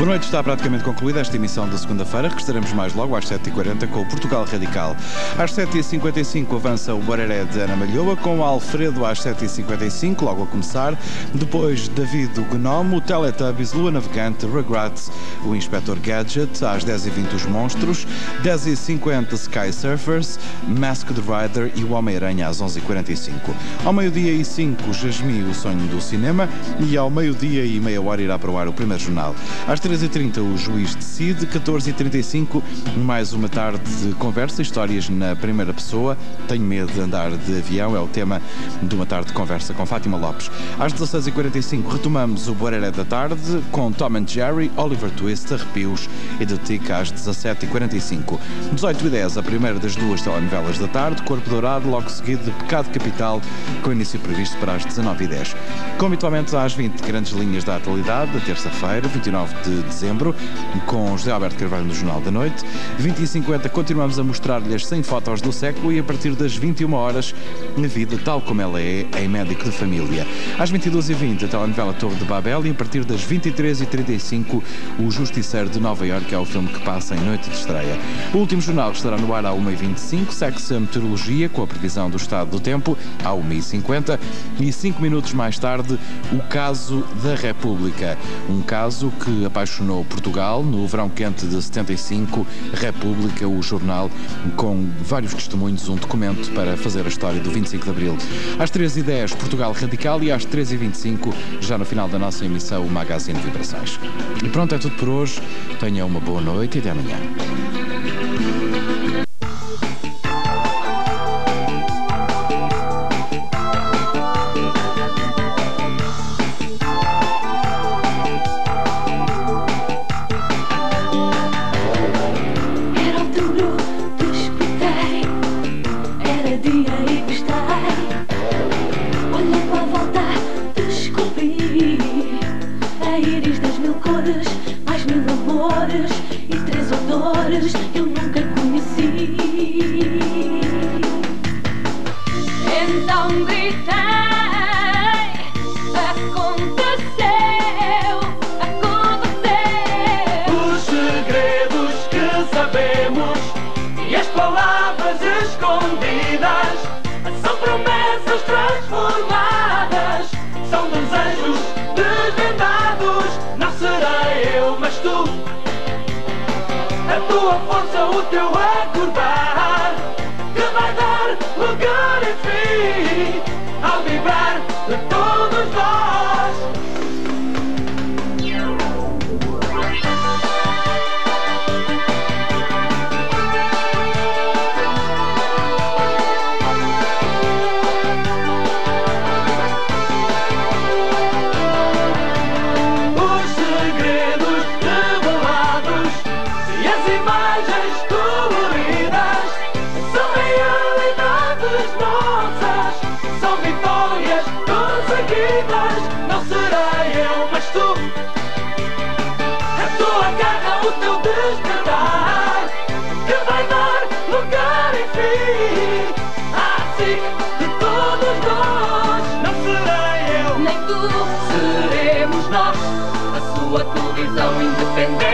Boa noite, está praticamente concluída esta emissão da segunda-feira. Regressaremos mais logo às 7h40 com o Portugal Radical. Às 7h55 avança o Bararé de Ana Malhoa, com o Alfredo às 7h55, logo a começar. Depois David o Gnome, o Teletubbies, Lua Navegante, Rugrats, o Inspector Gadget. Às 10h20 os Monstros, 10h50 Sky Surfers, Masked Rider e o Homem-Aranha às 11h45. Ao meio-dia e 5, Jasmine, o Sonho do Cinema, e ao meio-dia e meia hora irá para o ar o primeiro jornal. Às 13h30 o Juiz decide, 14h35 mais uma tarde de conversa, histórias na primeira pessoa. Tenho medo de andar de avião, é o tema de uma tarde de conversa com Fátima Lopes. Às 16h45 retomamos o Bararé da tarde com Tom and Jerry, Oliver Twist, Arrepios e The Tick às 17h45. 18h10 a primeira das duas telenovelas da tarde, Corpo Dourado, logo seguido de Pecado Capital, com início previsto para as 19h10. Como habitualmente às 20 grandes linhas da atualidade, da terça-feira, 29 de dezembro, com José Alberto Carvalho no Jornal da Noite. 20h50 continuamos a mostrar-lhes 100 fotos do século e a partir das 21 horas a vida tal como ela é em Médico de Família. Às 22h20 a telenovela Torre de Babel e a partir das 23h35 o Justiceiro de Nova Iorque, é o filme que passa em noite de estreia. O último jornal estará no ar à 1h25, segue-se a meteorologia com a previsão do estado do tempo à 1h50 e 5 minutos mais tarde o caso da República, um caso que apaixonou Portugal no verão quente de 75. República, o jornal com vários testemunhos, um documento para fazer a história do 25 de Abril. Às 13h10 Portugal Radical e às 13h25 já no final da nossa emissão o Magazine Vibrações. E pronto, é tudo por hoje. Tenha uma boa noite e até amanhã. Eu nunca conheci. Então gritei, aconteceu, aconteceu. Os segredos que sabemos e as palavras escondidas são promessas transformadas, são desejos desvendados. Não serei eu, mas tu. A tua força, o teu acordar, que vai dar lugar e fim ao vibrar de todos nós. Os segredos revelados e as imagens coloridas são realidades nossas, são vitórias conseguidas. Não serei eu, mas tu. A tua garra, o teu despertar, que vai dar lugar e fim à SIC de todos nós. Não serei eu, Nem tu. seremos nós, a sua televisão independente.